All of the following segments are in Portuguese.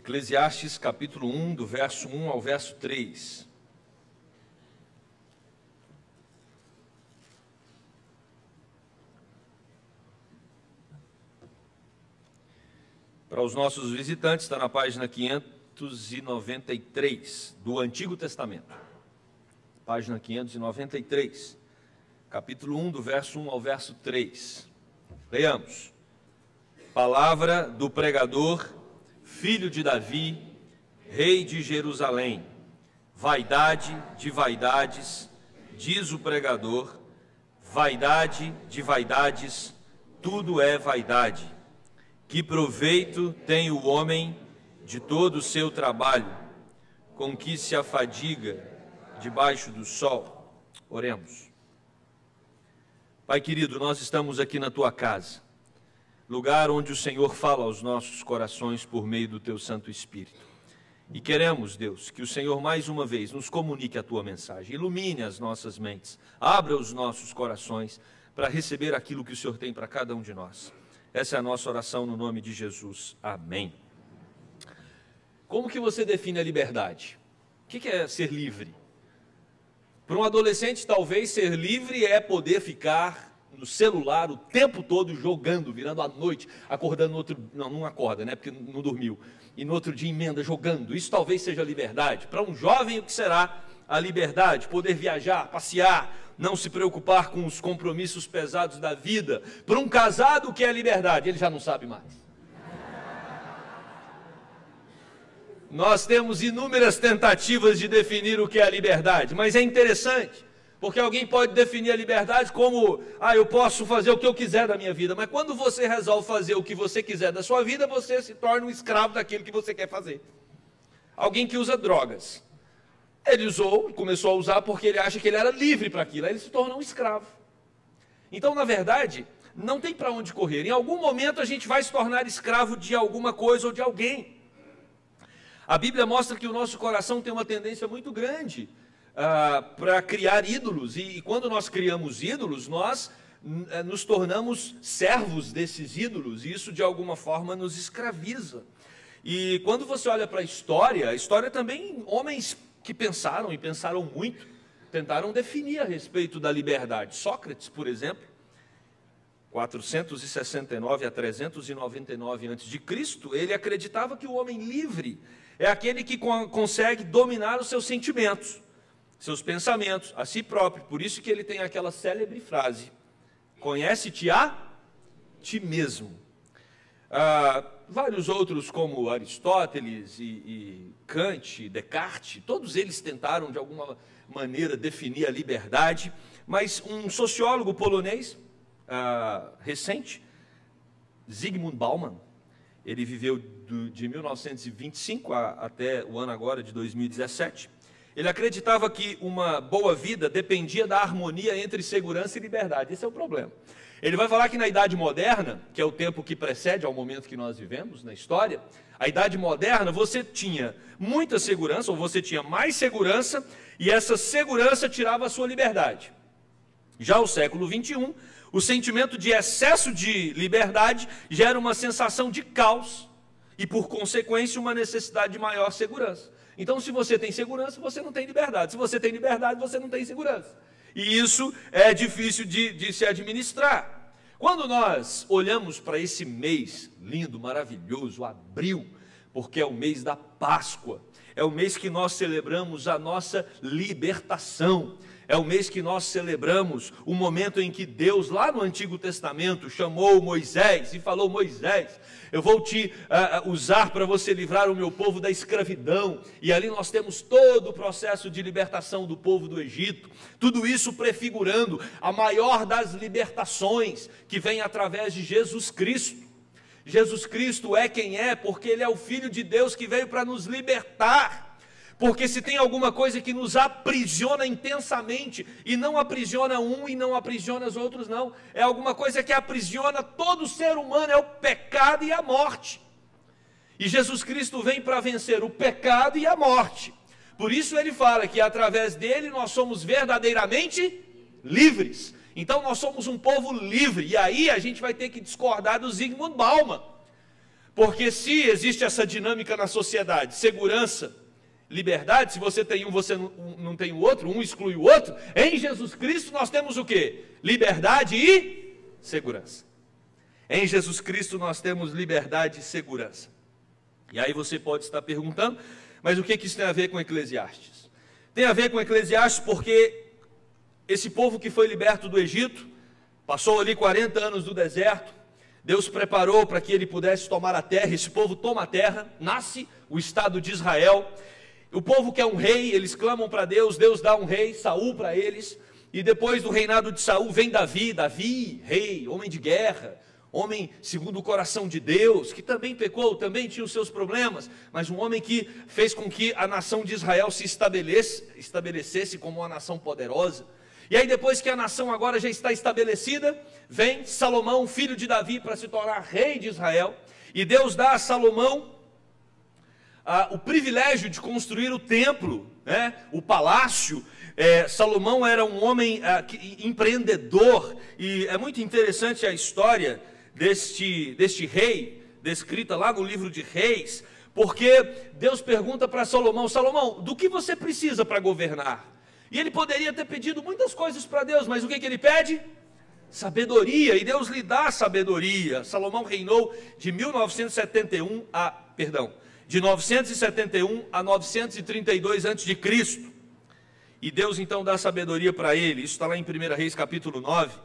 Eclesiastes capítulo 1, do verso 1 ao verso 3. Para os nossos visitantes, está na página 593 do Antigo Testamento. Página 593, capítulo 1, do verso 1 ao verso 3. Leiamos. Palavra do pregador, filho de Davi, rei de Jerusalém. Vaidade de vaidades, diz o pregador, vaidade de vaidades, tudo é vaidade. Que proveito tem o homem de todo o seu trabalho, com que se afadiga debaixo do sol? Oremos. Pai querido, nós estamos aqui na tua casa, lugar onde o Senhor fala aos nossos corações por meio do teu Santo Espírito. E queremos, Deus, que o Senhor mais uma vez nos comunique a tua mensagem, ilumine as nossas mentes, abra os nossos corações para receber aquilo que o Senhor tem para cada um de nós. Essa é a nossa oração no nome de Jesus. Amém. Como que você define a liberdade? O que é ser livre? Para um adolescente, talvez ser livre é poder ficar no celular o tempo todo jogando, virando à noite, acordando no outro... Não acorda, né? Porque não dormiu. E no outro dia emenda jogando. Isso talvez seja liberdade. Para um jovem, o que será a liberdade? Poder viajar, passear, não se preocupar com os compromissos pesados da vida. Para um casado, o que é liberdade? Ele já não sabe mais. Nós temos inúmeras tentativas de definir o que é a liberdade, mas é interessante, porque alguém pode definir a liberdade como, eu posso fazer o que eu quiser da minha vida, mas quando você resolve fazer o que você quiser da sua vida, você se torna um escravo daquilo que você quer fazer. Alguém que usa drogas. Ele começou a usar porque ele acha que ele era livre para aquilo, aí ele se tornou um escravo. Então, na verdade, não tem para onde correr. Em algum momento a gente vai se tornar escravo de alguma coisa ou de alguém. A Bíblia mostra que o nosso coração tem uma tendência muito grande para criar ídolos. E quando nós criamos ídolos, nós nos tornamos servos desses ídolos. E isso, de alguma forma, nos escraviza. E quando você olha para a história também, homens que pensaram, e pensaram muito, tentaram definir a respeito da liberdade. Sócrates, por exemplo, 469 a 399 a.C., ele acreditava que o homem livre é aquele que consegue dominar os seus sentimentos, seus pensamentos, a si próprio. Por isso que ele tem aquela célebre frase: conhece-te a ti mesmo. Vários outros, como Aristóteles e Kant, Descartes, todos eles tentaram de alguma maneira definir a liberdade, mas um sociólogo polonês recente, Zygmunt Bauman, ele viveu de 1925 até o ano agora de 2017, ele acreditava que uma boa vida dependia da harmonia entre segurança e liberdade. Esse é o problema. Ele vai falar que na Idade Moderna, que é o tempo que precede ao momento que nós vivemos na história, a Idade Moderna você tinha muita segurança, ou você tinha mais segurança, e essa segurança tirava a sua liberdade. Já o século XXI, o sentimento de excesso de liberdade gera uma sensação de caos e, por consequência, uma necessidade de maior segurança. Então, se você tem segurança, você não tem liberdade. Se você tem liberdade, você não tem segurança. E isso é difícil de se administrar. Quando nós olhamos para esse mês lindo, maravilhoso, abril, porque é o mês da Páscoa, é o mês que nós celebramos a nossa libertação, é o mês que nós celebramos o momento em que Deus, lá no Antigo Testamento, chamou Moisés e falou: Moisés, eu vou te usar para você livrar o meu povo da escravidão. E ali nós temos todo o processo de libertação do povo do Egito, tudo isso prefigurando a maior das libertações, que vem através de Jesus Cristo. Jesus Cristo é quem é, porque Ele é o Filho de Deus que veio para nos libertar. Porque se tem alguma coisa que nos aprisiona intensamente, e não aprisiona um e não aprisiona os outros, não, é alguma coisa que aprisiona todo ser humano, é o pecado e a morte. E Jesus Cristo vem para vencer o pecado e a morte. Por isso ele fala que através dele nós somos verdadeiramente livres. Então nós somos um povo livre. E aí a gente vai ter que discordar do Zygmunt Bauman. Porque se existe essa dinâmica na sociedade, segurança, liberdade, se você tem um, você não tem o outro, um exclui o outro, em Jesus Cristo nós temos o quê? Liberdade e segurança. Em Jesus Cristo nós temos liberdade e segurança. E aí você pode estar perguntando, mas o que isso tem a ver com Eclesiastes? Tem a ver com Eclesiastes porque esse povo que foi liberto do Egito, passou ali 40 anos do deserto, Deus preparou para que ele pudesse tomar a terra, esse povo toma a terra, nasce o Estado de Israel, o povo quer um rei, eles clamam para Deus, Deus dá um rei, Saul para eles, e depois do reinado de Saul vem Davi, rei, homem de guerra, homem segundo o coração de Deus, que também pecou, também tinha os seus problemas, mas um homem que fez com que a nação de Israel se estabelecesse como uma nação poderosa. E aí depois que a nação agora já está estabelecida, vem Salomão, filho de Davi, para se tornar rei de Israel, e Deus dá a Salomão o privilégio de construir o templo, né, o palácio. Salomão era um homem empreendedor, e é muito interessante a história deste rei, descrita lá no livro de Reis, porque Deus pergunta para Salomão: Salomão, do que você precisa para governar? E ele poderia ter pedido muitas coisas para Deus, mas o que ele pede? Sabedoria, e Deus lhe dá sabedoria. Salomão reinou de 971 a 932 a.C. E Deus então dá sabedoria para ele. Isso está lá em 1 Reis capítulo 9.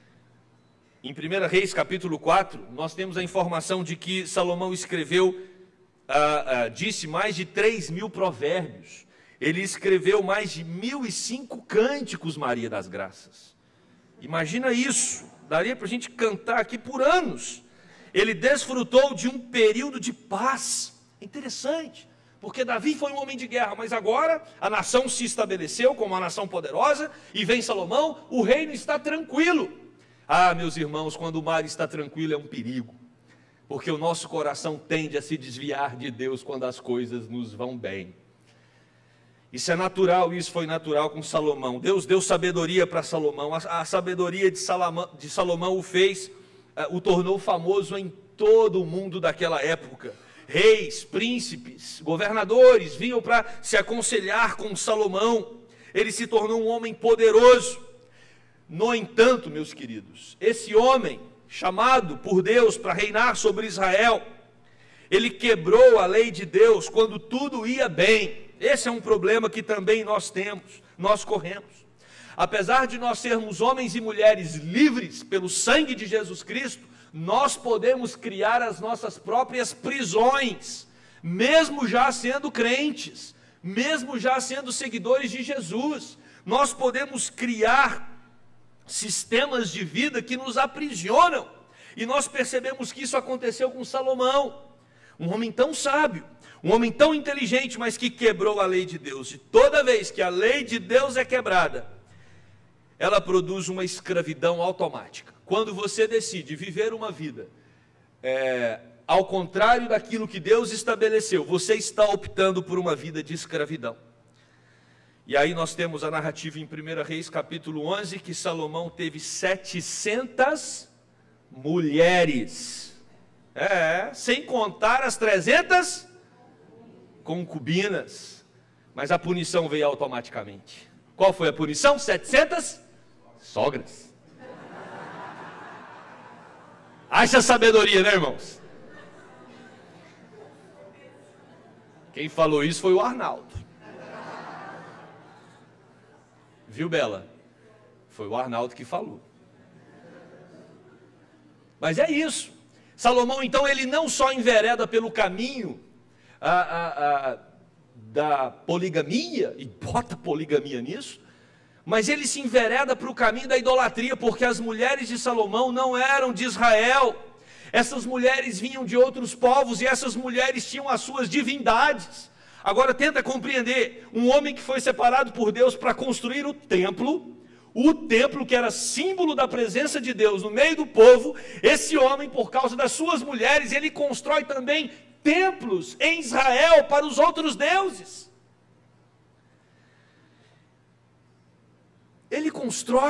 Em 1 Reis capítulo 4, nós temos a informação de que Salomão escreveu, disse mais de 3.000 provérbios. Ele escreveu mais de 1.005 cânticos, Maria das Graças. Imagina isso, daria para a gente cantar aqui por anos. Ele desfrutou de um período de paz. Interessante, porque Davi foi um homem de guerra, mas agora a nação se estabeleceu como uma nação poderosa, e vem Salomão, o reino está tranquilo. Ah, meus irmãos, quando o mar está tranquilo é um perigo, porque o nosso coração tende a se desviar de Deus quando as coisas nos vão bem. Isso é natural, isso foi natural com Salomão. Deus deu sabedoria para Salomão, a sabedoria de Salomão o tornou famoso em todo o mundo daquela época. Reis, príncipes, governadores vinham para se aconselhar com Salomão. Ele se tornou um homem poderoso. No entanto, meus queridos, esse homem, chamado por Deus para reinar sobre Israel, ele quebrou a lei de Deus quando tudo ia bem. Esse é um problema que também nós corremos. Apesar de nós sermos homens e mulheres livres pelo sangue de Jesus Cristo, nós podemos criar as nossas próprias prisões, mesmo já sendo crentes, mesmo já sendo seguidores de Jesus. Nós podemos criar sistemas de vida que nos aprisionam, e nós percebemos que isso aconteceu com Salomão, um homem tão sábio, um homem tão inteligente, mas que quebrou a lei de Deus. E toda vez que a lei de Deus é quebrada, ela produz uma escravidão automática. Quando você decide viver uma vida ao contrário daquilo que Deus estabeleceu, você está optando por uma vida de escravidão. E aí nós temos a narrativa em 1 Reis capítulo 11, que Salomão teve 700 mulheres, sem contar as 300 concubinas, mas a punição veio automaticamente. Qual foi a punição? 700 sogras. Acha sabedoria, né, irmãos? Quem falou isso foi o Arnaldo. Viu, Bela? Foi o Arnaldo que falou. Mas é isso. Salomão, então, ele não só envereda pelo caminho da poligamia, e bota poligamia nisso, mas ele se envereda para o caminho da idolatria, porque as mulheres de Salomão não eram de Israel. Essas mulheres vinham de outros povos, e essas mulheres tinham as suas divindades. Agora tenta compreender, um homem que foi separado por Deus para construir o templo que era símbolo da presença de Deus no meio do povo, esse homem, por causa das suas mulheres, ele constrói também templos em Israel para os outros deuses. Ele constrói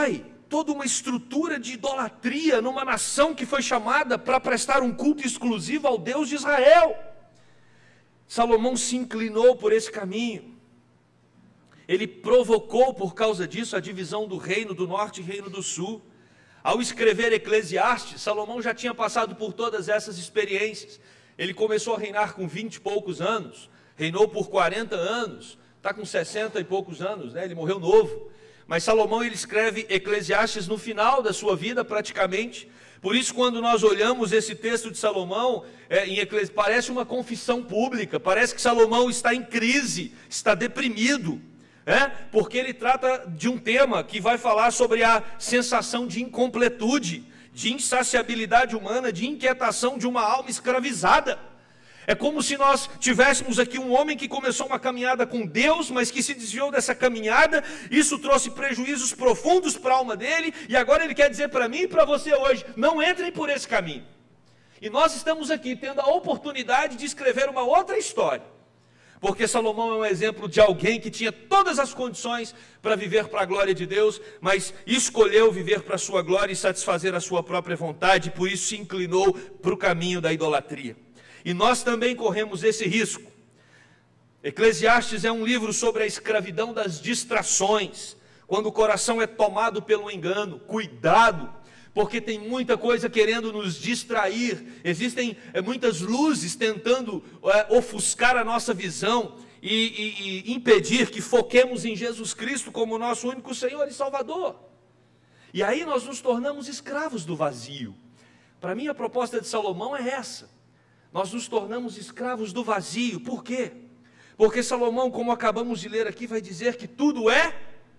toda uma estrutura de idolatria numa nação que foi chamada para prestar um culto exclusivo ao Deus de Israel. Salomão se inclinou por esse caminho. Ele provocou por causa disso a divisão do reino do norte e reino do sul. Ao escrever Eclesiastes, Salomão já tinha passado por todas essas experiências. Ele começou a reinar com 20 e poucos anos, reinou por 40 anos, está com 60 e poucos anos, né? Ele morreu novo. Mas Salomão, ele escreve Eclesiastes no final da sua vida, praticamente. Por isso, quando nós olhamos esse texto de Salomão, parece uma confissão pública, parece que Salomão está em crise, está deprimido, porque ele trata de um tema que vai falar sobre a sensação de incompletude, de insaciabilidade humana, de inquietação de uma alma escravizada. É como se nós tivéssemos aqui um homem que começou uma caminhada com Deus, mas que se desviou dessa caminhada. Isso trouxe prejuízos profundos para a alma dele, e agora ele quer dizer para mim e para você hoje: não entrem por esse caminho. E nós estamos aqui tendo a oportunidade de escrever uma outra história, porque Salomão é um exemplo de alguém que tinha todas as condições para viver para a glória de Deus, mas escolheu viver para a sua glória e satisfazer a sua própria vontade, por isso se inclinou para o caminho da idolatria. E nós também corremos esse risco. Eclesiastes é um livro sobre a escravidão das distrações, quando o coração é tomado pelo engano. Cuidado, porque tem muita coisa querendo nos distrair, existem muitas luzes tentando ofuscar a nossa visão e impedir que foquemos em Jesus Cristo como nosso único Senhor e Salvador. E aí nós nos tornamos escravos do vazio. Para mim a proposta de Salomão é essa: nós nos tornamos escravos do vazio. Por quê? Porque Salomão, como acabamos de ler aqui, vai dizer que tudo é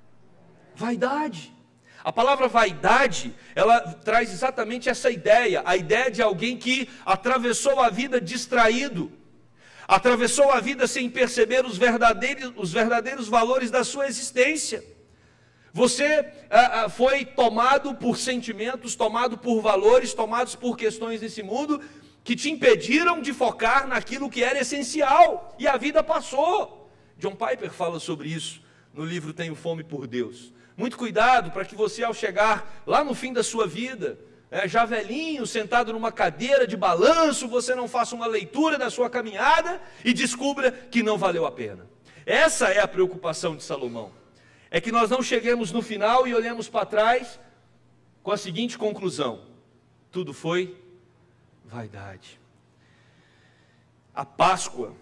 vaidade. A palavra vaidade, ela traz exatamente essa ideia, a ideia de alguém que atravessou a vida distraído, atravessou a vida sem perceber os verdadeiros valores da sua existência. Você foi tomado por sentimentos, tomado por valores, tomados por questões desse mundo, que te impediram de focar naquilo que era essencial, e a vida passou. John Piper fala sobre isso no livro Tenho Fome por Deus. Muito cuidado para que você, ao chegar lá no fim da sua vida, já velhinho, sentado numa cadeira de balanço, você não faça uma leitura da sua caminhada e descubra que não valeu a pena. Essa é a preocupação de Salomão, é que nós não cheguemos no final e olhemos para trás com a seguinte conclusão: tudo foi vaidade. A Páscoa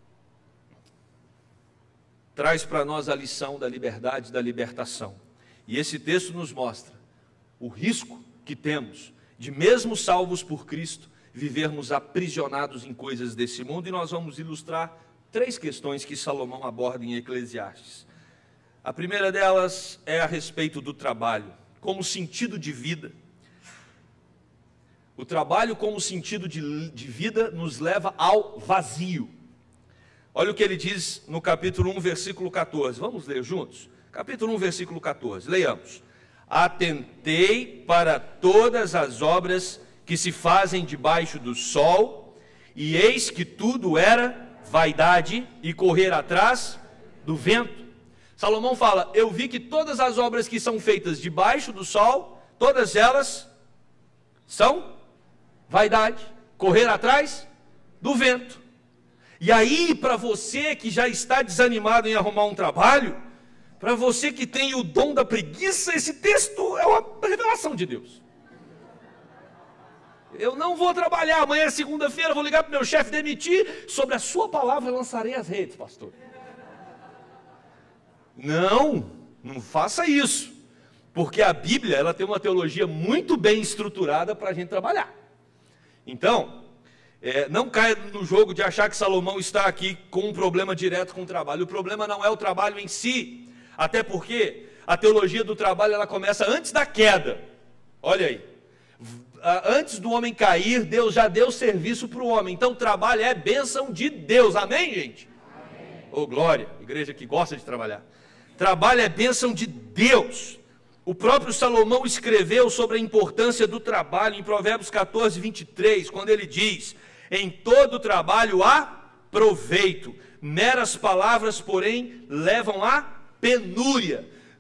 traz para nós a lição da liberdade, da libertação. E esse texto nos mostra o risco que temos de, mesmo salvos por Cristo, vivermos aprisionados em coisas desse mundo. E nós vamos ilustrar 3 questões que Salomão aborda em Eclesiastes. A primeira delas é a respeito do trabalho, como sentido de vida. O trabalho como sentido de vida nos leva ao vazio. Olha o que ele diz no capítulo 1, versículo 14. Vamos ler juntos? Capítulo 1, versículo 14. Leiamos. Atentei para todas as obras que se fazem debaixo do sol, e eis que tudo era vaidade e correr atrás do vento. Salomão fala: eu vi que todas as obras que são feitas debaixo do sol, todas elas são vaidade, correr atrás do vento. E aí, para você que já está desanimado em arrumar um trabalho, para você que tem o dom da preguiça, esse texto é uma revelação de Deus. Eu não vou trabalhar, amanhã é segunda-feira, vou ligar para o meu chefe demitir, sobre a sua palavra lançarei as redes, pastor. Não faça isso, porque a Bíblia, ela tem uma teologia muito bem estruturada para a gente trabalhar. Então, não caia no jogo de achar que Salomão está aqui com um problema direto com o trabalho. O problema não é o trabalho em si, até porque a teologia do trabalho, ela começa antes da queda. Olha aí, antes do homem cair, Deus já deu serviço para o homem. Então o trabalho é bênção de Deus, amém, gente? Amém. Oh, glória, igreja que gosta de trabalhar. Trabalho é bênção de Deus. O próprio Salomão escreveu sobre a importância do trabalho em Provérbios 14, 23, quando ele diz: em todo trabalho há proveito, meras palavras, porém, levam à penúria.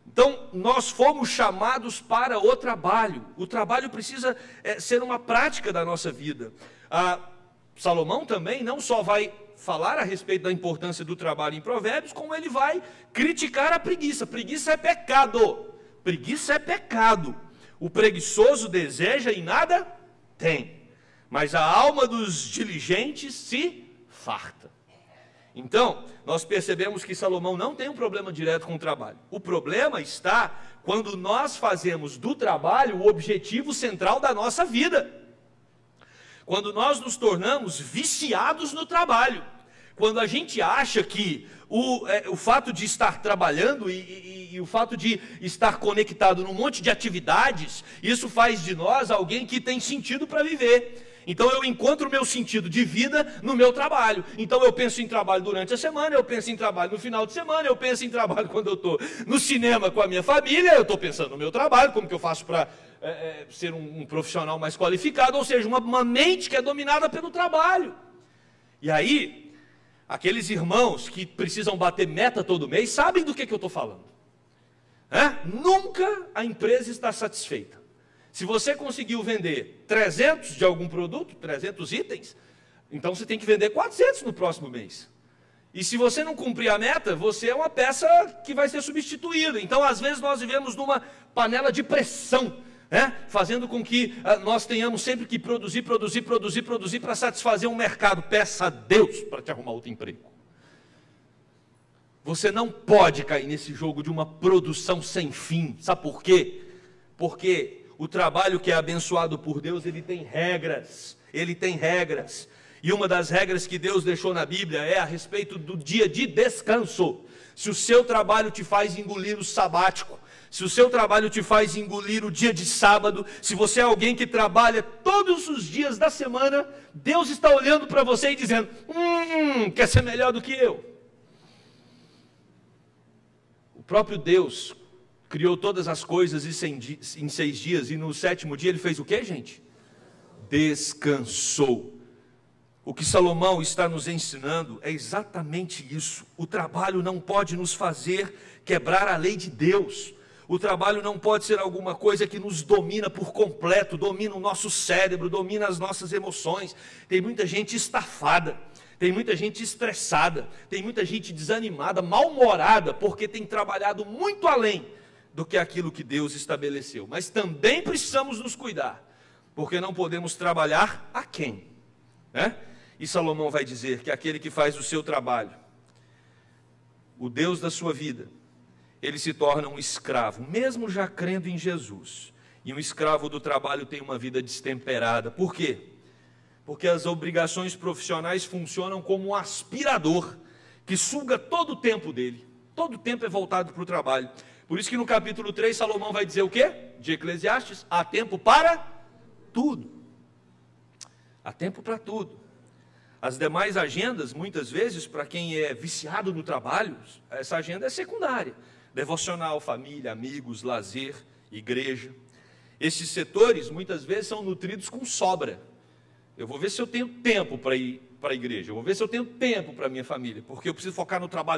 Então, nós fomos chamados para o trabalho. O trabalho precisa ser uma prática da nossa vida. Salomão também não só vai falar a respeito da importância do trabalho em Provérbios, como ele vai criticar a preguiça. Preguiça é pecado. Preguiça é pecado. O preguiçoso deseja e nada tem, mas a alma dos diligentes se farta. Então, nós percebemos que Salomão não tem um problema direto com o trabalho. O problema está quando nós fazemos do trabalho o objetivo central da nossa vida. Quando nós nos tornamos viciados no trabalho. Quando a gente acha que o fato de estar trabalhando e o fato de estar conectado num monte de atividades, isso faz de nós alguém que tem sentido para viver. Então eu encontro o meu sentido de vida no meu trabalho. Então eu penso em trabalho durante a semana, eu penso em trabalho no final de semana, eu penso em trabalho quando eu estou no cinema com a minha família, eu estou pensando no meu trabalho, como que eu faço para ser um profissional mais qualificado, ou seja, uma mente que é dominada pelo trabalho. E aí, aqueles irmãos que precisam bater meta todo mês, sabem do que eu estou falando. Nunca a empresa está satisfeita. Se você conseguiu vender 300 de algum produto, 300 itens, então você tem que vender 400 no próximo mês. E se você não cumprir a meta, você é uma peça que vai ser substituída. Então, às vezes, nós vivemos numa panela de pressão, fazendo com que nós tenhamos sempre que produzir para satisfazer um mercado. Peça a Deus para te arrumar outro emprego. Você não pode cair nesse jogo de uma produção sem fim. Sabe por quê? Porque o trabalho que é abençoado por Deus, ele tem regras. E uma das regras que Deus deixou na Bíblia é a respeito do dia de descanso. Se o seu trabalho te faz engolir o sabático, se o seu trabalho te faz engolir o dia de sábado, se você é alguém que trabalha todos os dias da semana, Deus está olhando para você e dizendo, quer ser melhor do que eu? O próprio Deus criou todas as coisas em 6 dias, e no 7º dia ele fez o que, gente? Descansou. O que Salomão está nos ensinando é exatamente isso. O trabalho não pode nos fazer quebrar a lei de Deus. O trabalho não pode ser alguma coisa que nos domina por completo, domina o nosso cérebro, domina as nossas emoções. Tem muita gente estafada, tem muita gente estressada, tem muita gente desanimada, mal-humorada, porque tem trabalhado muito além do que aquilo que Deus estabeleceu. Mas também precisamos nos cuidar, porque não podemos trabalhar a quem? E Salomão vai dizer que aquele que faz o seu trabalho, o Deus da sua vida, ele se torna um escravo, mesmo já crendo em Jesus. E um escravo do trabalho tem uma vida destemperada. Por quê? Porque as obrigações profissionais funcionam como um aspirador, que suga todo o tempo dele. Todo o tempo é voltado para o trabalho. Por isso que no capítulo 3, Salomão vai dizer o quê? De Eclesiastes, há tempo para tudo. Há tempo para tudo. As demais agendas, muitas vezes, para quem é viciado no trabalho, essa agenda é secundária. Devocional, família, amigos, lazer, igreja. Esses setores, muitas vezes, são nutridos com sobra. Eu vou ver se eu tenho tempo para ir para a igreja. Eu vou ver se eu tenho tempo para a minha família. Porque eu preciso focar no trabalho.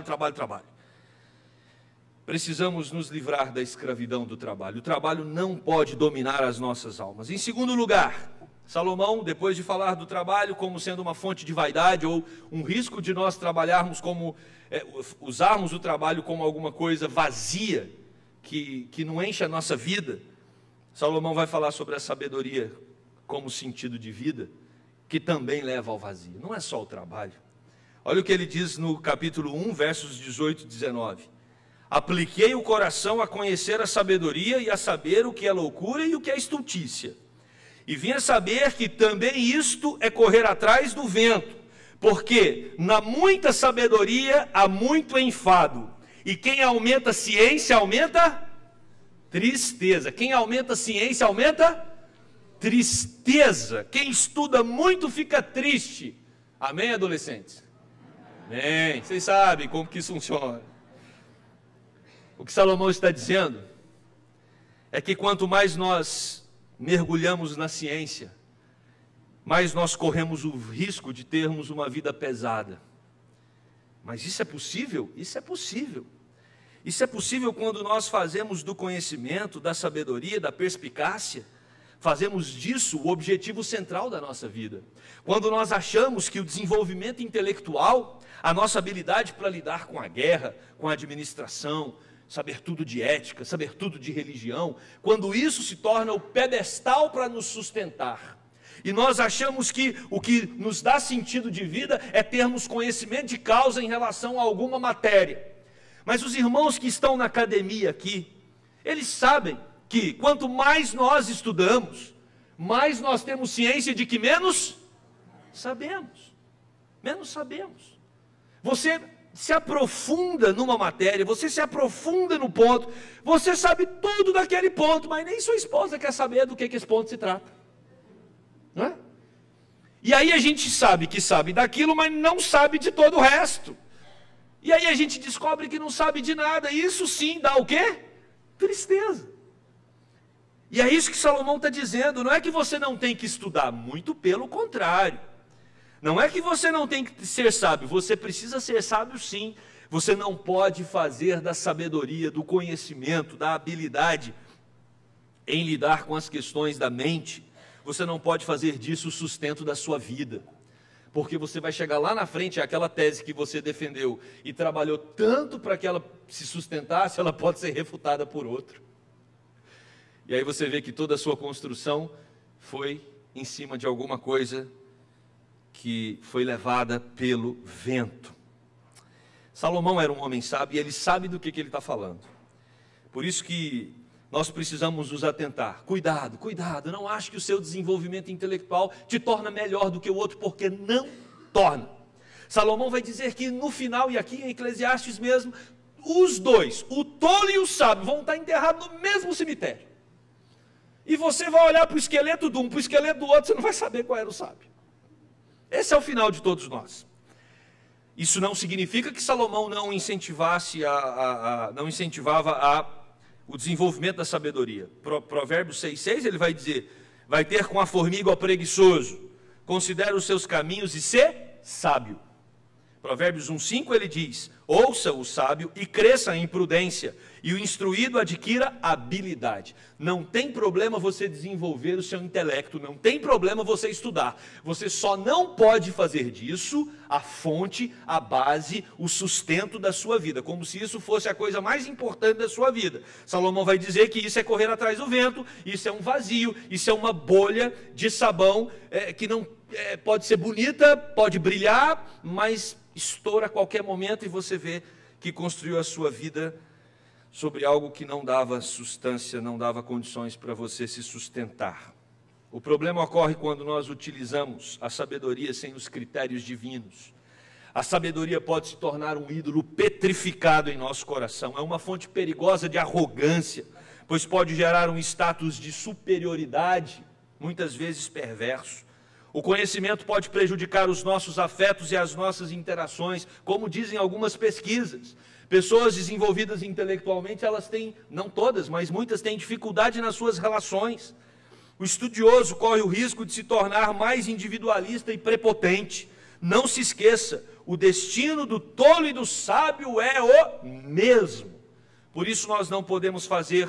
Precisamos nos livrar da escravidão do trabalho. O trabalho não pode dominar as nossas almas. Em segundo lugar, Salomão, depois de falar do trabalho como sendo uma fonte de vaidade ou um risco de nós trabalharmos usarmos o trabalho como alguma coisa vazia, que não enche a nossa vida, Salomão vai falar sobre a sabedoria como sentido de vida, que também leva ao vazio. Não é só o trabalho. Olha o que ele diz no capítulo 1, versos 18 e 19. Apliquei o coração a conhecer a sabedoria e a saber o que é loucura e o que é estultícia. E vim a saber que também isto é correr atrás do vento, porque na muita sabedoria há muito enfado, e quem aumenta a ciência aumenta tristeza. Quem aumenta a ciência aumenta tristeza. Quem estuda muito fica triste. Amém, adolescentes? Amém. Vocês sabem como que isso funciona. O que Salomão está dizendo é que quanto mais nós mergulhamos na ciência, mais nós corremos o risco de termos uma vida pesada. Mas isso é possível? Isso é possível. Isso é possível quando nós fazemos do conhecimento, da sabedoria, da perspicácia, fazemos disso o objetivo central da nossa vida. Quando nós achamos que o desenvolvimento intelectual, a nossa habilidade para lidar com a guerra, com a administração, saber tudo de ética, saber tudo de religião, quando isso se torna o pedestal para nos sustentar, e nós achamos que o que nos dá sentido de vida é termos conhecimento de causa em relação a alguma matéria. Mas os irmãos que estão na academia aqui, eles sabem que quanto mais nós estudamos, mais nós temos ciência de que menos sabemos. Menos sabemos. Você se aprofunda numa matéria, você se aprofunda no ponto, você sabe tudo daquele ponto, mas nem sua esposa quer saber do que esse ponto se trata. Não é? E aí a gente sabe que sabe daquilo, mas não sabe de todo o resto. E aí a gente descobre que não sabe de nada. Isso sim dá o quê? Tristeza. E é isso que Salomão está dizendo. Não é que você não tem que estudar, muito pelo contrário. Não é que você não tem que ser sábio, você precisa ser sábio sim. Você não pode fazer da sabedoria, do conhecimento, da habilidade em lidar com as questões da mente, você não pode fazer disso o sustento da sua vida. Porque você vai chegar lá na frente, aquela tese que você defendeu e trabalhou tanto para que ela se sustentasse, ela pode ser refutada por outro. E aí você vê que toda a sua construção foi em cima de alguma coisa que foi levada pelo vento. Salomão era um homem sábio e ele sabe do que ele está falando. Por isso que nós precisamos nos atentar. Cuidado, cuidado, não ache que o seu desenvolvimento intelectual te torna melhor do que o outro, porque não torna. Salomão vai dizer que no final, e aqui em Eclesiastes mesmo, os dois, o tolo e o sábio, vão estar enterrados no mesmo cemitério. E você vai olhar para o esqueleto de um, para o esqueleto do outro, você não vai saber qual era o sábio. Esse é o final de todos nós. Isso não significa que Salomão não incentivasse não incentivava o desenvolvimento da sabedoria. Provérbios 6,6 ele vai dizer: vai ter com a formiga o preguiçoso, considera os seus caminhos e ser sábio. Provérbios 1,5 ele diz: ouça o sábio e cresça em prudência, e o instruído adquira habilidade. Não tem problema você desenvolver o seu intelecto, não tem problema você estudar. Você só não pode fazer disso a fonte, a base, o sustento da sua vida, como se isso fosse a coisa mais importante da sua vida. Salomão vai dizer que isso é correr atrás do vento, isso é um vazio, isso é uma bolha de sabão que não pode ser bonita, pode brilhar, mas estoura a qualquer momento e você vê que construiu a sua vida sobre algo que não dava substância, não dava condições para você se sustentar. O problema ocorre quando nós utilizamos a sabedoria sem os critérios divinos. A sabedoria pode se tornar um ídolo petrificado em nosso coração. É uma fonte perigosa de arrogância, pois pode gerar um status de superioridade, muitas vezes perverso. O conhecimento pode prejudicar os nossos afetos e as nossas interações, como dizem algumas pesquisas. Pessoas desenvolvidas intelectualmente, elas têm, não todas, mas muitas têm dificuldade nas suas relações. O estudioso corre o risco de se tornar mais individualista e prepotente. Não se esqueça, o destino do tolo e do sábio é o mesmo. Por isso nós não podemos fazer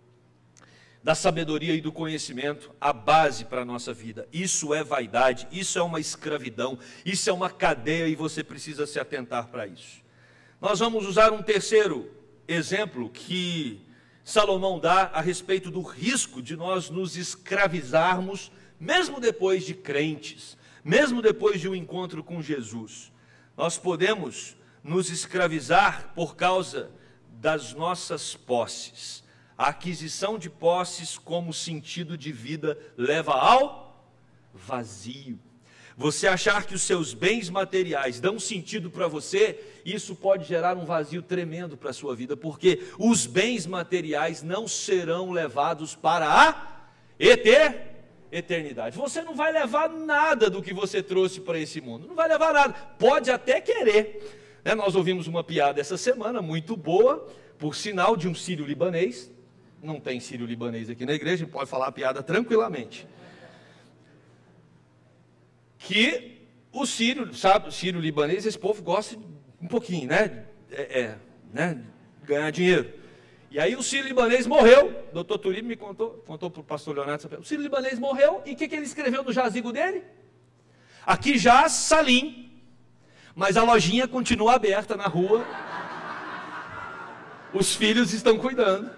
da sabedoria e do conhecimento a base para a nossa vida. Isso é vaidade, isso é uma escravidão, isso é uma cadeia e você precisa se atentar para isso. Nós vamos usar um terceiro exemplo que Salomão dá a respeito do risco de nós nos escravizarmos, mesmo depois de crentes, mesmo depois de um encontro com Jesus. Nós podemos nos escravizar por causa das nossas posses. A aquisição de posses como sentido de vida leva ao vazio. Você achar que os seus bens materiais dão sentido para você, isso pode gerar um vazio tremendo para a sua vida, porque os bens materiais não serão levados para a eternidade. Você não vai levar nada do que você trouxe para esse mundo, não vai levar nada, pode até querer. Nós ouvimos uma piada essa semana, muito boa, por sinal de um sírio-libanês. Não tem sírio-libanês aqui na igreja, pode falar a piada tranquilamente. Que o sírio, sabe, o sírio-libanês, esse povo gosta um pouquinho, ganhar dinheiro. E aí o sírio-libanês morreu, o doutor Turino me contou para o pastor Leonardo, o sírio-libanês morreu, e o que ele escreveu no jazigo dele? Aqui jaz Salim, mas a lojinha continua aberta na rua, os filhos estão cuidando.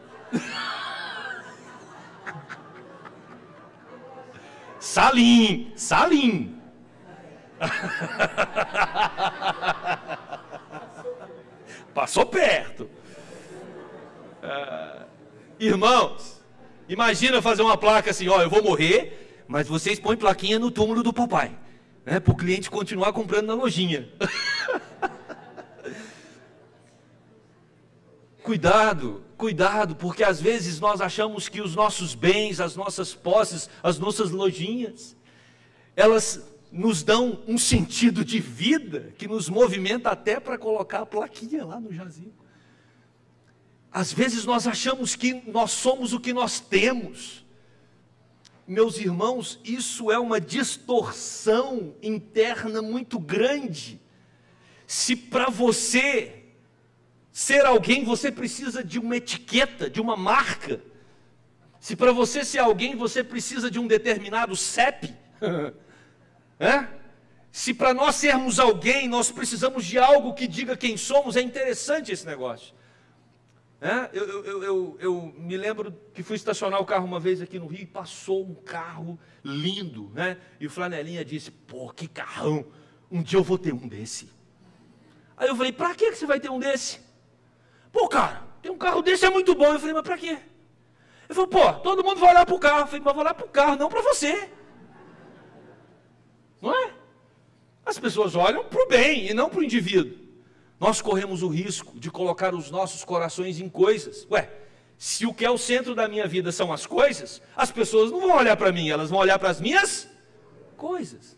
Salim, Salim. Passou perto. Irmãos, imagina fazer uma placa assim, ó, eu vou morrer, mas vocês põem plaquinha no túmulo do papai, né, para o cliente continuar comprando na lojinha. Cuidado, cuidado, porque às vezes nós achamos que os nossos bens, as nossas posses, as nossas lojinhas, elas nos dão um sentido de vida que nos movimenta até para colocar a plaquinha lá no jazigo. Às vezes nós achamos que nós somos o que nós temos. Meus irmãos, isso é uma distorção interna muito grande. Se para você ser alguém, você precisa de uma etiqueta, de uma marca. Se para você ser alguém, você precisa de um determinado CEP. Se para nós sermos alguém, nós precisamos de algo que diga quem somos, é interessante esse negócio. Eu me lembro que fui estacionar o carro uma vez aqui no Rio e passou um carro lindo, né? E o Flanelinha disse, pô, que carrão, um dia eu vou ter um desse. Aí eu falei, pra que você vai ter um desse? Pô, cara, tem um carro desse, é muito bom. Eu falei, mas pra quê? Ele falou, pô, todo mundo vai olhar pro carro. Eu falei, mas vou olhar pro carro, não pra você. Não é? As pessoas olham pro bem e não pro indivíduo. Nós corremos o risco de colocar os nossos corações em coisas. Ué, se o que é o centro da minha vida são as coisas, as pessoas não vão olhar para mim, elas vão olhar para as minhas coisas.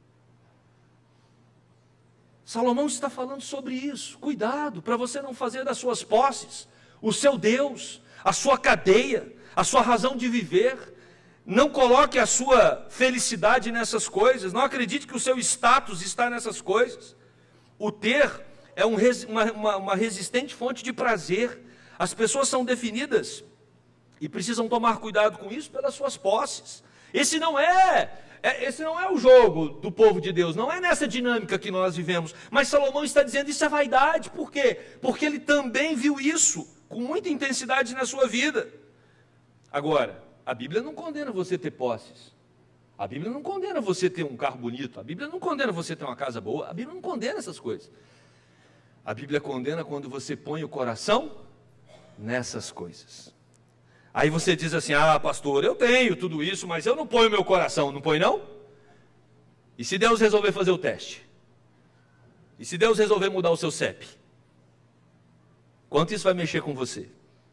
Salomão está falando sobre isso. Cuidado, para você não fazer das suas posses o seu Deus, a sua cadeia, a sua razão de viver. Não coloque a sua felicidade nessas coisas. Não acredite que o seu status está nessas coisas. O ter é uma resistente fonte de prazer. As pessoas são definidas, e precisam tomar cuidado com isso, pelas suas posses. Esse não é o jogo do povo de Deus, não é nessa dinâmica que nós vivemos. Mas Salomão está dizendo, isso é vaidade. Por quê? Porque ele também viu isso com muita intensidade na sua vida. Agora, a Bíblia não condena você ter posses. A Bíblia não condena você ter um carro bonito. A Bíblia não condena você ter uma casa boa. A Bíblia não condena essas coisas. A Bíblia condena quando você põe o coração nessas coisas. Aí você diz assim, ah, pastor, eu tenho tudo isso, mas eu não ponho meu coração. Não põe não? E se Deus resolver fazer o teste? E se Deus resolver mudar o seu CEP? Quanto isso vai mexer com você?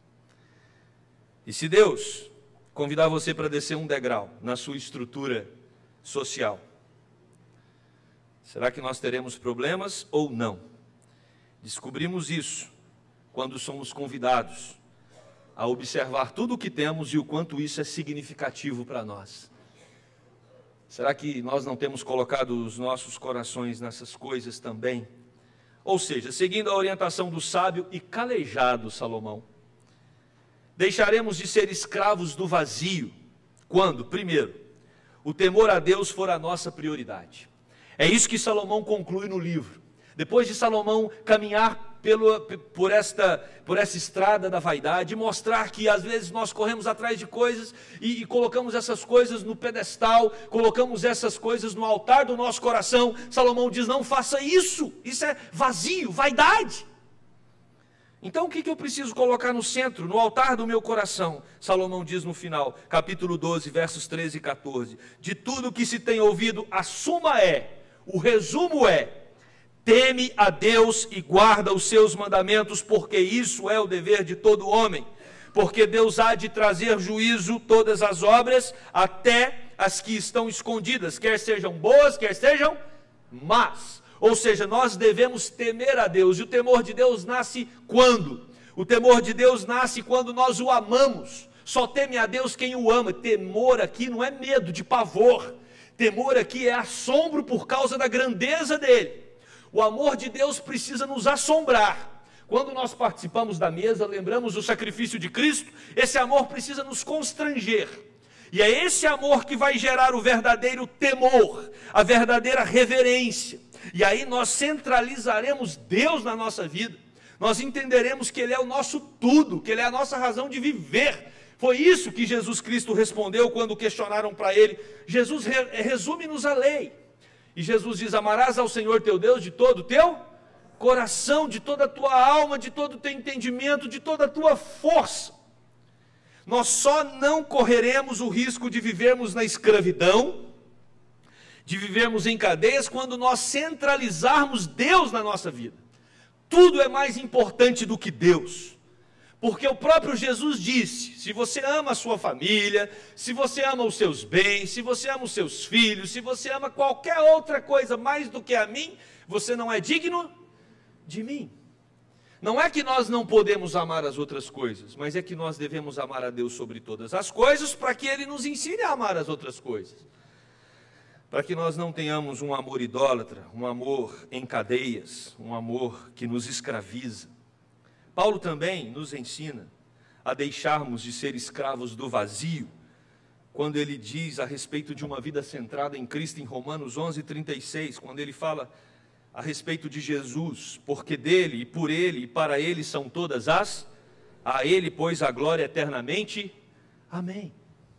E se Deus convidar você para descer um degrau na sua estrutura social, será que nós teremos problemas ou não? Descobrimos isso quando somos convidados a observar tudo o que temos e o quanto isso é significativo para nós. Será que nós não temos colocado os nossos corações nessas coisas também? Ou seja, seguindo a orientação do sábio e calejado Salomão, deixaremos de ser escravos do vazio quando, primeiro, o temor a Deus for a nossa prioridade. É isso que Salomão conclui no livro. Depois de Salomão caminhar por essa estrada da vaidade, mostrar que às vezes nós corremos atrás de coisas e colocamos essas coisas no pedestal, colocamos essas coisas no altar do nosso coração, Salomão diz, não faça isso, isso é vazio, vaidade. Então o que eu preciso colocar no centro, no altar do meu coração? Salomão diz no final, capítulo 12, versos 13 e 14, de tudo que se tem ouvido, a suma o resumo teme a Deus e guarda os seus mandamentos, porque isso é o dever de todo homem. Porque Deus há de trazer juízo todas as obras, até as que estão escondidas, quer sejam boas, quer sejam más. Ou seja, nós devemos temer a Deus. E o temor de Deus nasce quando? O temor de Deus nasce quando nós o amamos. Só teme a Deus quem o ama. Temor aqui não é medo de pavor. Temor aqui é assombro por causa da grandeza dele. O amor de Deus precisa nos assombrar. Quando nós participamos da mesa, lembramos do sacrifício de Cristo, esse amor precisa nos constranger. E é esse amor que vai gerar o verdadeiro temor, a verdadeira reverência. E aí nós centralizaremos Deus na nossa vida. Nós entenderemos que Ele é o nosso tudo, que Ele é a nossa razão de viver. Foi isso que Jesus Cristo respondeu quando questionaram para Ele. Jesus resume-nos a lei. E Jesus diz: amarás ao Senhor teu Deus de todo o teu coração, de toda a tua alma, de todo o teu entendimento, de toda a tua força. Nós só não correremos o risco de vivermos na escravidão, de vivermos em cadeias, quando nós centralizarmos Deus na nossa vida. Tudo é mais importante do que Deus. Porque o próprio Jesus disse: se você ama a sua família, se você ama os seus bens, se você ama os seus filhos, se você ama qualquer outra coisa mais do que a mim, você não é digno de mim. Não é que nós não podemos amar as outras coisas, mas é que nós devemos amar a Deus sobre todas as coisas, para que Ele nos ensine a amar as outras coisas. Para que nós não tenhamos um amor idólatra, um amor em cadeias, um amor que nos escraviza. Paulo também nos ensina a deixarmos de ser escravos do vazio, quando ele diz a respeito de uma vida centrada em Cristo, em Romanos 11:36, quando ele fala a respeito de Jesus, porque dele, e por ele, e para ele são todas as, a ele, pois, a glória eternamente, amém.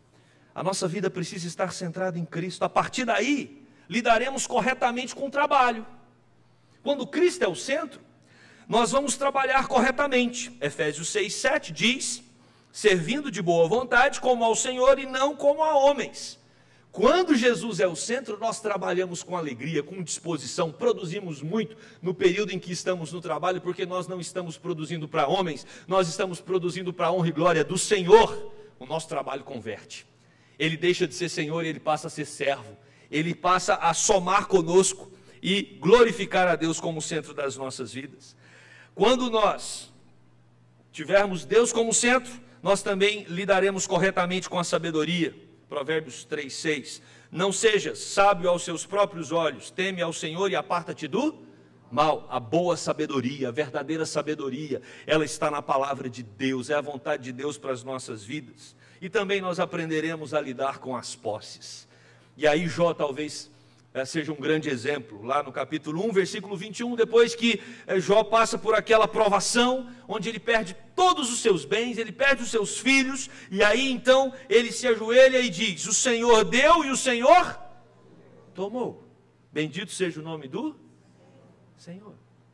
A nossa vida precisa estar centrada em Cristo. A partir daí, lidaremos corretamente com o trabalho. Quando Cristo é o centro, nós vamos trabalhar corretamente. Efésios 6:7 diz: servindo de boa vontade, como ao Senhor e não como a homens. Quando Jesus é o centro, nós trabalhamos com alegria, com disposição, produzimos muito no período em que estamos no trabalho, porque nós não estamos produzindo para homens, nós estamos produzindo para a honra e glória do Senhor. O nosso trabalho converte. Ele deixa de ser Senhor e ele passa a ser servo. Ele passa a somar conosco e glorificar a Deus como centro das nossas vidas. Quando nós tivermos Deus como centro, nós também lidaremos corretamente com a sabedoria. Provérbios 3:6. Não sejas sábio aos seus próprios olhos, teme ao Senhor e aparta-te do mal. A boa sabedoria, a verdadeira sabedoria, ela está na palavra de Deus, é a vontade de Deus para as nossas vidas. E também nós aprenderemos a lidar com as posses. E aí Jó talvez seja um grande exemplo, lá no capítulo 1, versículo 21, depois que Jó passa por aquela provação, onde ele perde todos os seus bens, ele perde os seus filhos, e aí então ele se ajoelha e diz: o Senhor deu e o Senhor tomou. Bendito seja o nome do Senhor.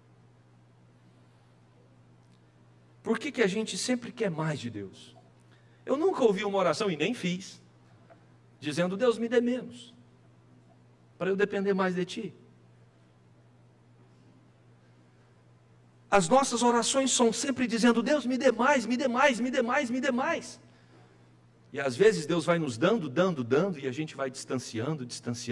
Por que a gente sempre quer mais de Deus? Eu nunca ouvi uma oração, e nem fiz, dizendo: Deus, me dê menos, para eu depender mais de Ti. As nossas orações são sempre dizendo: Deus, me dê mais, me dê mais, me dê mais, me dê mais. E às vezes Deus vai nos dando, e a gente vai distanciando,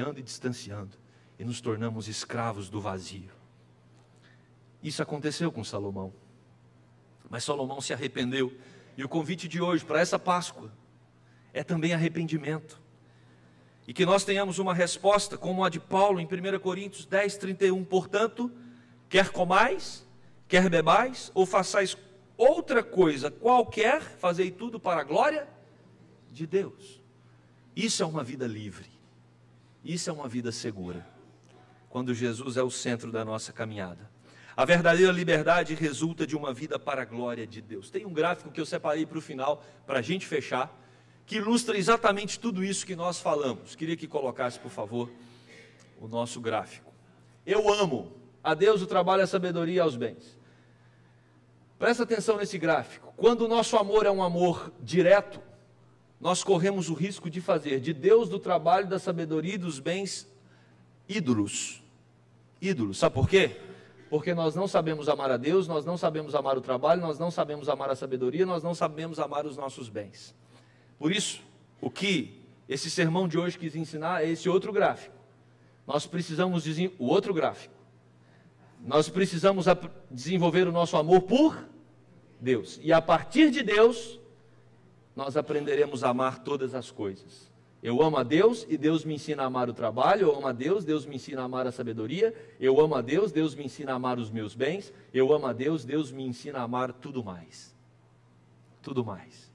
e nos tornamos escravos do vazio. Isso aconteceu com Salomão. Mas Salomão se arrependeu. E o convite de hoje para essa Páscoa é também arrependimento. E que nós tenhamos uma resposta como a de Paulo em 1 Coríntios 10:31. Portanto, quer comais, quer bebais, ou façais outra coisa qualquer, fazei tudo para a glória de Deus. Isso é uma vida livre. Isso é uma vida segura. Quando Jesus é o centro da nossa caminhada. A verdadeira liberdade resulta de uma vida para a glória de Deus. Tem um gráfico que eu separei para o final, para a gente fechar, que ilustra exatamente tudo isso que nós falamos. Queria que colocasse, por favor, o nosso gráfico. Eu amo a Deus, o trabalho, a sabedoria e aos bens. Presta atenção nesse gráfico. Quando o nosso amor é um amor direto, nós corremos o risco de fazer de Deus, do trabalho, da sabedoria e dos bens ídolos. Ídolos, sabe por quê? Porque nós não sabemos amar a Deus, nós não sabemos amar o trabalho, nós não sabemos amar a sabedoria, nós não sabemos amar os nossos bens. Por isso, o que esse sermão de hoje quis ensinar é esse outro gráfico. Nós precisamos o outro gráfico. Nós precisamos desenvolver o nosso amor por Deus. E a partir de Deus, nós aprenderemos a amar todas as coisas. Eu amo a Deus e Deus me ensina a amar o trabalho. Eu amo a Deus, Deus me ensina a amar a sabedoria. Eu amo a Deus, Deus me ensina a amar os meus bens. Eu amo a Deus, Deus me ensina a amar tudo mais. Tudo mais.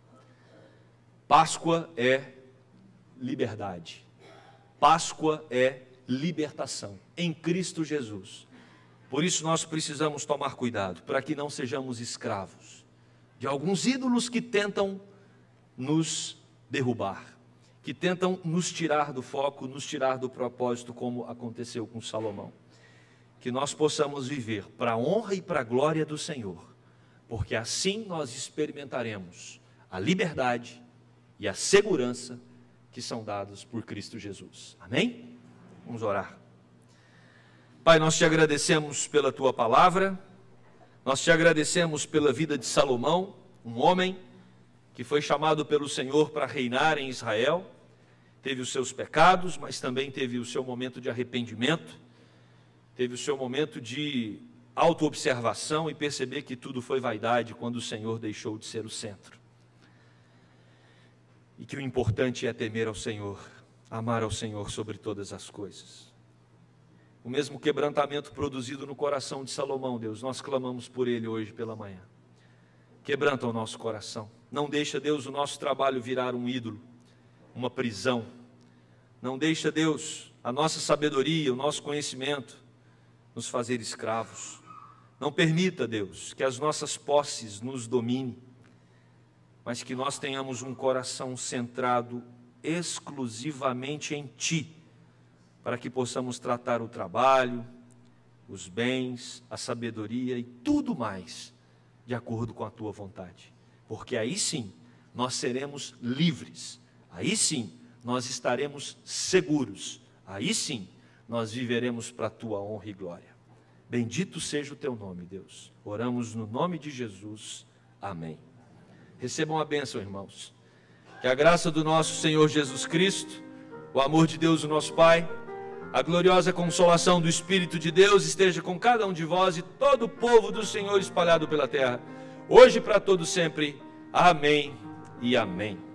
Páscoa é liberdade. Páscoa é libertação em Cristo Jesus. Por isso nós precisamos tomar cuidado, para que não sejamos escravos de alguns ídolos que tentam nos derrubar, que tentam nos tirar do foco, nos tirar do propósito, como aconteceu com Salomão. Que nós possamos viver para a honra e para a glória do Senhor, porque assim nós experimentaremos a liberdade e a segurança que são dados por Cristo Jesus. Amém? Vamos orar. Pai, nós te agradecemos pela tua palavra, nós te agradecemos pela vida de Salomão, um homem que foi chamado pelo Senhor para reinar em Israel. Teve os seus pecados, mas também teve o seu momento de arrependimento, teve o seu momento de autoobservação e perceber que tudo foi vaidade quando o Senhor deixou de ser o centro. E que o importante é temer ao Senhor, amar ao Senhor sobre todas as coisas. O mesmo quebrantamento produzido no coração de Salomão, Deus, nós clamamos por ele hoje pela manhã. Quebranta o nosso coração. Não deixa, Deus, o nosso trabalho virar um ídolo, uma prisão. Não deixa, Deus, a nossa sabedoria, o nosso conhecimento nos fazer escravos. Não permita, Deus, que as nossas posses nos dominem, mas que nós tenhamos um coração centrado exclusivamente em Ti, para que possamos tratar o trabalho, os bens, a sabedoria e tudo mais de acordo com a Tua vontade. Porque aí sim nós seremos livres, aí sim nós estaremos seguros, aí sim nós viveremos para a Tua honra e glória. Bendito seja o Teu nome, Deus. Oramos no nome de Jesus. Amém. Recebam a bênção, irmãos. Que a graça do nosso Senhor Jesus Cristo, o amor de Deus, o nosso Pai, a gloriosa consolação do Espírito de Deus esteja com cada um de vós e todo o povo do Senhor espalhado pela terra, hoje e para todo sempre. Amém e amém.